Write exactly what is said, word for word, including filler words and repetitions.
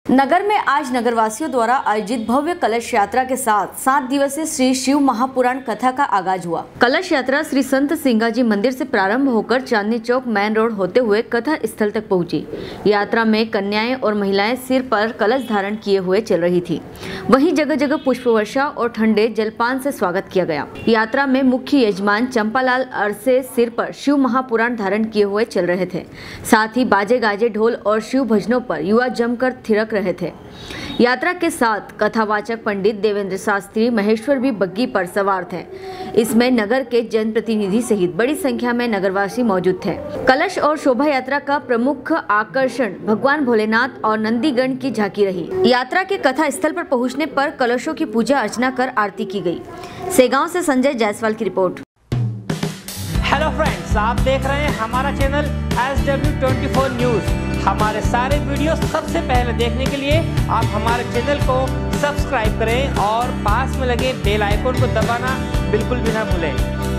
नगर में आज नगरवासियों द्वारा आयोजित भव्य कलश यात्रा के साथ सात दिवसीय श्री शिव महापुराण कथा का आगाज हुआ। कलश यात्रा श्री संत सिंगाजी मंदिर से प्रारंभ होकर चांदनी चौक मेन रोड होते हुए कथा स्थल तक पहुंची। यात्रा में कन्याएं और महिलाएं सिर पर कलश धारण किए हुए चल रही थी। वहीं जगह जगह पुष्प वर्षा और ठंडे जलपान से स्वागत किया गया। यात्रा में मुख्य यजमान चंपालाल अरसे सिर पर शिव महापुराण धारण किए हुए चल रहे थे। साथ ही बाजे गाजे ढोल और शिव भजनों पर युवा जमकर थिरक रहे थे। यात्रा के साथ कथावाचक पंडित देवेंद्र शास्त्री महेश्वर भी बग्गी पर सवार थे। इसमें नगर के जनप्रतिनिधि सहित बड़ी संख्या में नगरवासी मौजूद थे। कलश और शोभा यात्रा का प्रमुख आकर्षण भगवान भोलेनाथ और नंदीगण की झांकी रही। यात्रा के कथा स्थल पर पहुंचने पर कलशों की पूजा अर्चना कर आरती की गई। सेगांव से संजय जायसवाल की रिपोर्ट। हेलो फ्रेंड्स, आप देख रहे हैं हमारा channel S W twenty four news. हमारे सारे वीडियो सबसे पहले देखने के लिए आप हमारे चैनल को सब्सक्राइब करें और पास में लगे बेल आइकन को दबाना बिल्कुल भी ना भूलें।